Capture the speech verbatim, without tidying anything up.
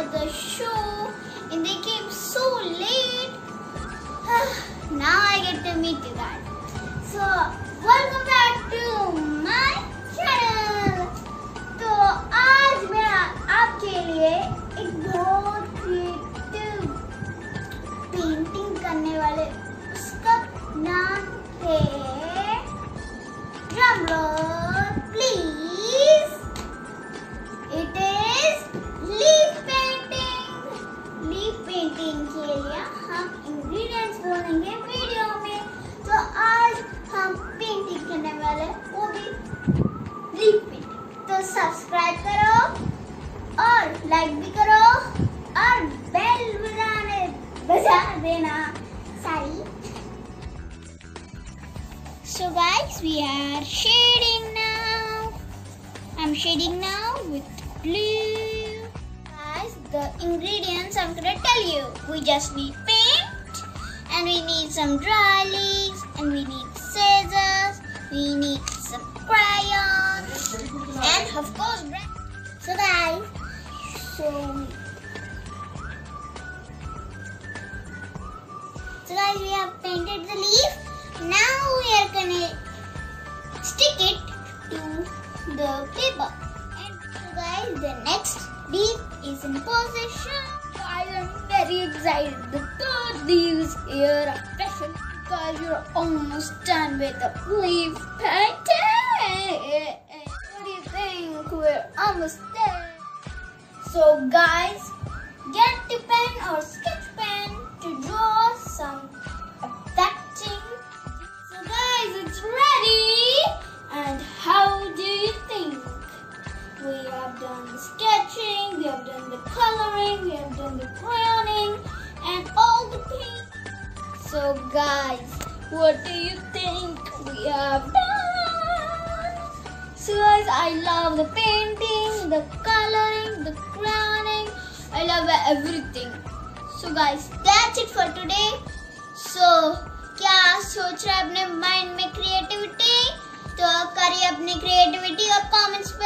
the show and they came so late. Now I get to meet you guys. So welcome back to my channel. तो आज मैं आपके लिए एक बहुत क्रिएटिव पेंटिंग करने वाले, उसका नाम है, drum roll please, it is leaf painting. Leaf painting के लिए हम इंग्रेडिएंट्स बोलेंगे वीडियो में। तो आज हम पेंटिंग करने वाले, वो भी लीफ पेंटिंग। तो सब्सक्राइब करो और लाइक भी करो और बेल बजाने बजा देना सारी। So guys, we are shading now. I'm shading now with blue. Guys, the ingredients I'm gonna tell you. We just need paint, and we need some dry leaves, and we need scissors, we need some crayons, and of course brush. So guys, so so guys, we have painted the leaf. Now we are gonna stick it to the paper. And so guys, the next leaf is in position. I am very excited. The third leaf is here, special because you're almost done with the leaf painting. What do you think? We're almost there. So guys, get the pen or sketch pen to draw some affecting. So guys, it's ready. And how do you think? We have done the sketching, we have done the coloring, we have done the crayoning, and all the paint. So guys, what do you think we have done? So guys, I love the painting, the coloring, the crayoning. I love everything. So guys, that's it for today. So क्या सोच रहे हैं अपने mind में creativity? तो करिए अपनी creativity और कमेंट्स